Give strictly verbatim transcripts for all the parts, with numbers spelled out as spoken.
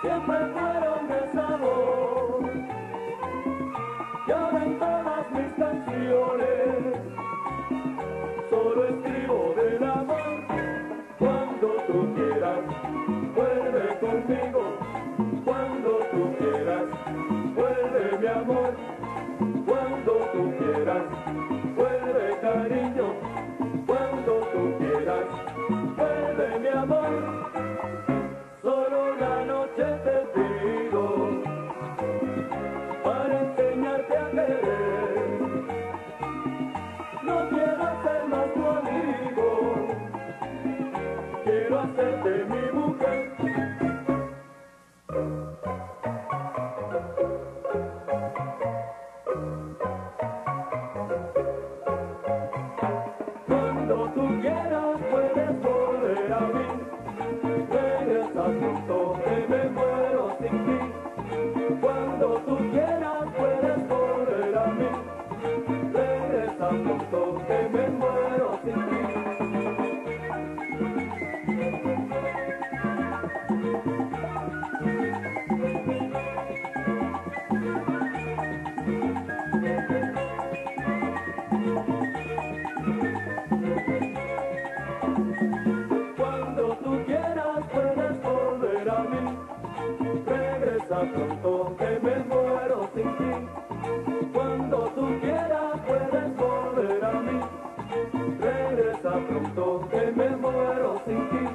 siempre fueron de sabor. Y ahora en todas mis canciones solo escribo del amor. Cuando tú quieras, vuelve conmigo. Cuando tú quieras, vuelve mi amor. Cuando tú quieras, vuelve cariño. Cuando tú quieras, vuelve mi amor. Solo una noche te pido para enseñarte a querer. No quiero ser más tu amigo, quiero hacerte mi mujer. Cuando tú quieras puedes volver a mí. Regresa pronto que me muero sin ti. Cuando tú quieras puedes volver a mí. Regresa pronto que me muero sin ti. Cuando tú quieras puedes volver a mí. Regresa pronto que me muero sin ti. Cuando tú quieras puedes volver a mí. Regresa pronto que me muero sin ti.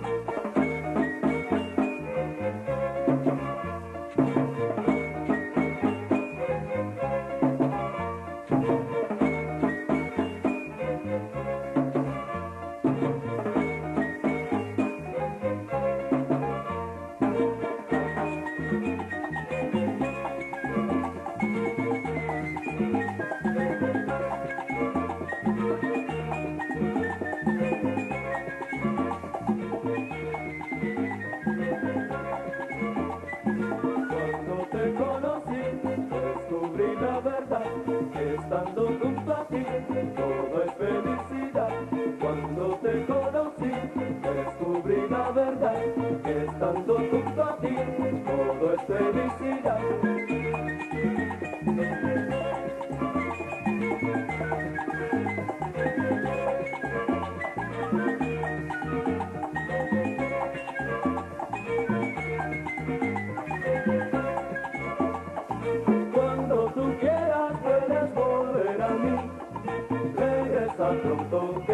Cuando te conocí, descubrí la verdad, que estando junto a ti, todo es felicidad. Cuando te conocí, descubrí la verdad, que estando junto a ti, todo es felicidad. Cuando tú quieras puedes volver a mí. Regresa pronto.